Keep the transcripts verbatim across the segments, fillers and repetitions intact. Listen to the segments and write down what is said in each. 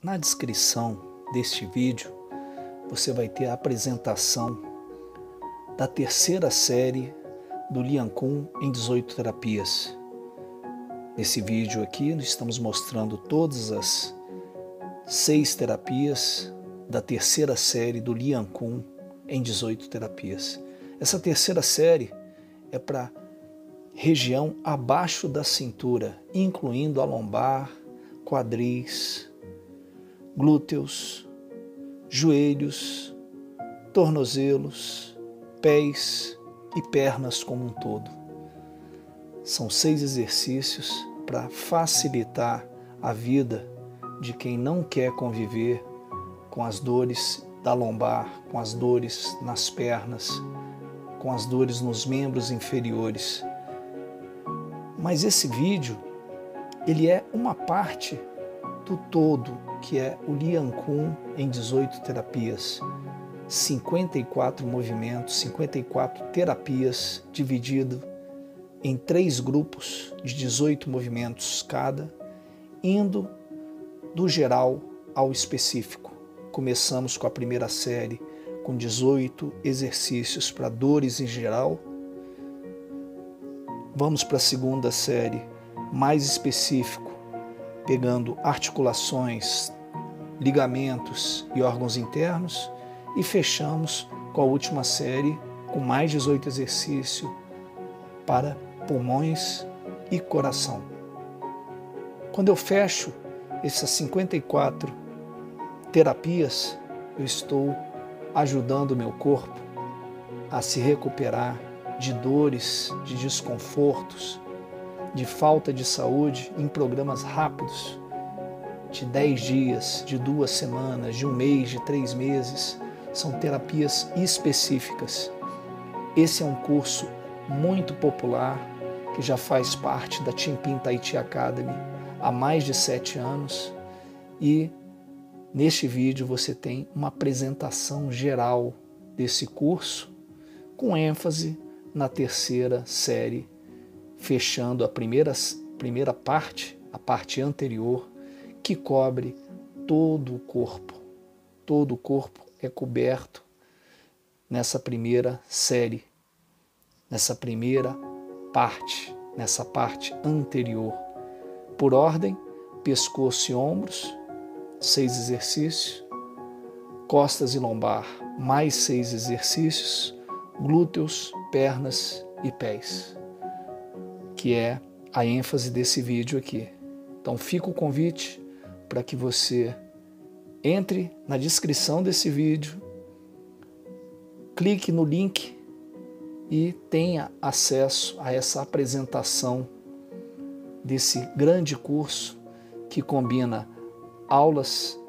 Na descrição deste vídeo, você vai ter a apresentação da terceira série do Lian Kun em dezoito terapias. Nesse vídeo aqui, nós estamos mostrando todas as seis terapias da terceira série do Lian Kun em dezoito terapias. Essa terceira série é para região abaixo da cintura, incluindo a lombar, quadris, glúteos, joelhos, tornozelos, pés e pernas como um todo. São seis exercícios para facilitar a vida de quem não quer conviver com as dores da lombar, com as dores nas pernas, com as dores nos membros inferiores. Mas esse vídeo, ele é uma parte do todo, que é o Lian Kun em dezoito terapias. cinquenta e quatro movimentos, cinquenta e quatro terapias, dividido em três grupos de dezoito movimentos cada, indo do geral ao específico. Começamos com a primeira série, com dezoito exercícios para dores em geral. Vamos para a segunda série, mais específico, pegando articulações, ligamentos e órgãos internos. E fechamos com a última série, com mais dezoito exercícios para pulmões e coração. Quando eu fecho essas cinquenta e quatro terapias, eu estou ajudando o meu corpo a se recuperar de dores, de desconfortos, de falta de saúde em programas rápidos, de dez dias, de duas semanas, de um mês, de três meses. São terapias específicas. Esse é um curso muito popular que já faz parte da Tianping Tai Chi Academy há mais de sete anos e neste vídeo você tem uma apresentação geral desse curso com ênfase na terceira série, fechando a primeira, primeira parte, a parte anterior, que cobre todo o corpo. Todo o corpo é coberto nessa primeira série, nessa primeira parte, nessa parte anterior. Por ordem, pescoço e ombros, seis exercícios, costas e lombar, mais seis exercícios, glúteos, pernas e pés, que é a ênfase desse vídeo aqui. Então fica o convite para que você entre na descrição desse vídeo, clique no link e tenha acesso a essa apresentação desse grande curso que combina aulas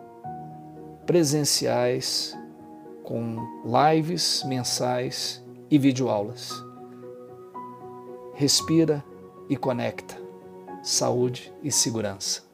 presenciais com lives mensais e videoaulas. Respira e conecta. Saúde e segurança.